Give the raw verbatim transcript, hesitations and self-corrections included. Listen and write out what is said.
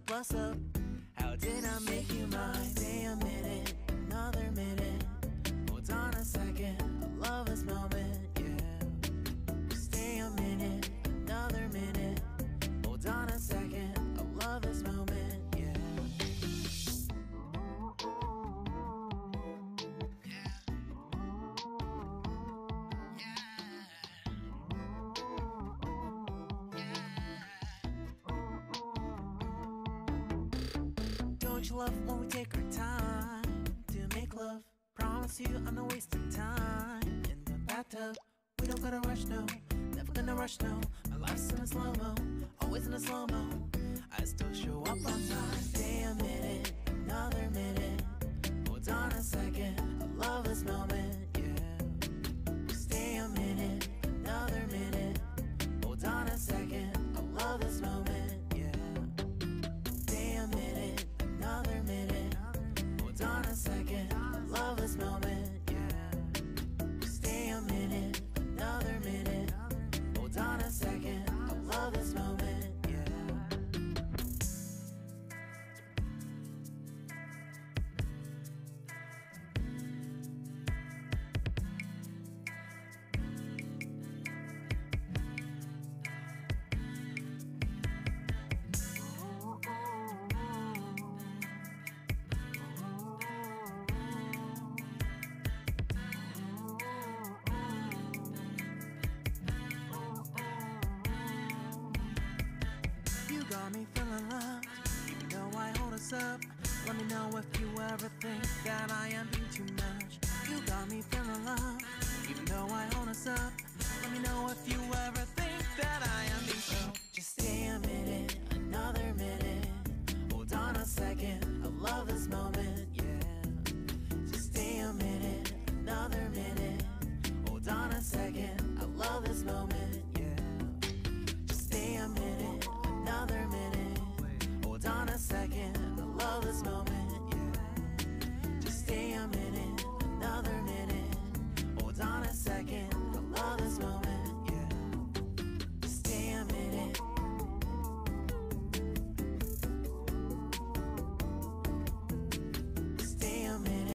what's up? How did I make you mine? Stay a minute, another minute. Hold on a second, I love this moment, yeah. Stay a minute, another minute. Hold on a second, I love this moment, yeah. Don't you love when we take our time to make love? Promise you I'm not wasting time in the bathtub. We don't gotta rush, no, never gonna rush, no. My life's in a slow-mo, always in a slow-mo. I still show up on time. Stay a minute, another minute. Hold on a second, I love this moment, yeah. Stay a minute, another minute. Hold on a second, I love this moment, yeah. Stay a minute, another minute. Hold on a second, I love this moment, yeah. Stay a minute, another minute. Hold on a second, I love this moment, yeah. You got me feeling loved, even though I hold us up. Let me know if you ever think that I am being too much. You got me feeling loved, even though I hold us up. Let me know if you ever think that I am being so. Just stay a minute, another minute. Hold on a second, I love this moment, yeah. Just stay a minute, another minute. Hold on a second, I love this moment.